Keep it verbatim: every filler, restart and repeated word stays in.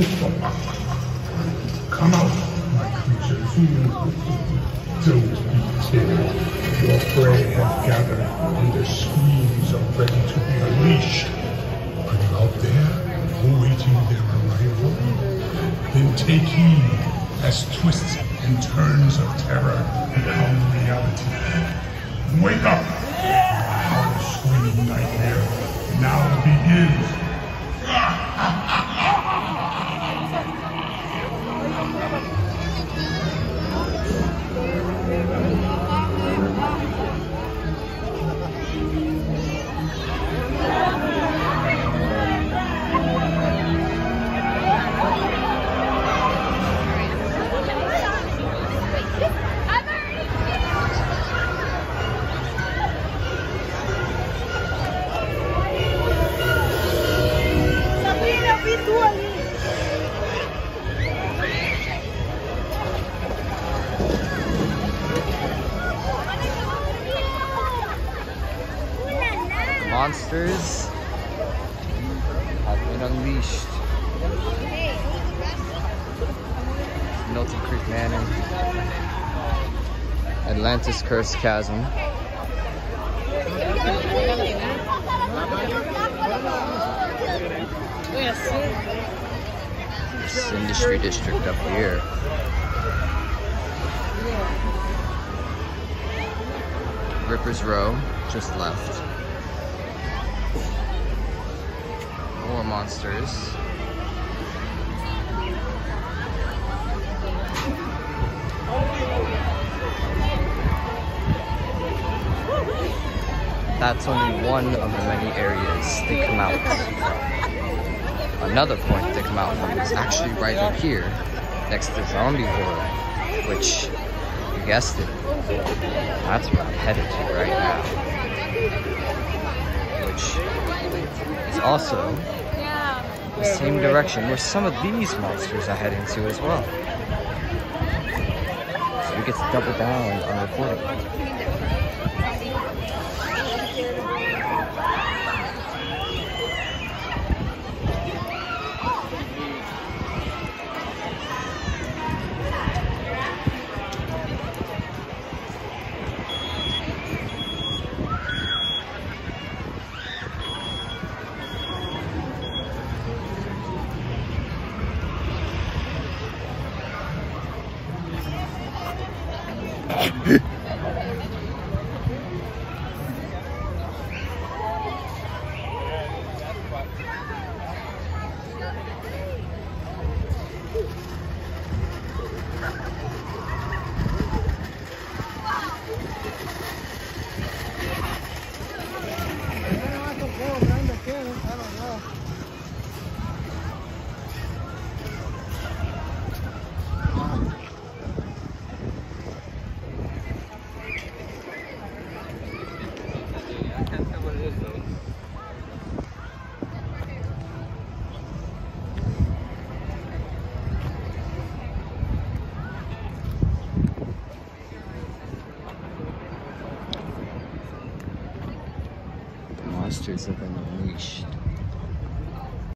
Come out, my creatures. Don't be timid. Your prey have gathered, and the screams are ready to be unleashed. Are you out there, awaiting their arrival? Then take heed as twists and turns of terror become reality. Wake up! Our screaming nightmare now begins. Monsters have been unleashed. Milton Creek Manor, Atlantis Cursed Chasm, this industry district up here. Ripper's Row just left. More monsters. That's only one of the many areas they come out from. Another point they come out from is actually right up here, next to Zombie Horror, which, you guessed it, that's where I'm headed to right now. Which is also the same direction where some of these monsters are heading to as well. So we get to double down on recording. Monsters have been unleashed.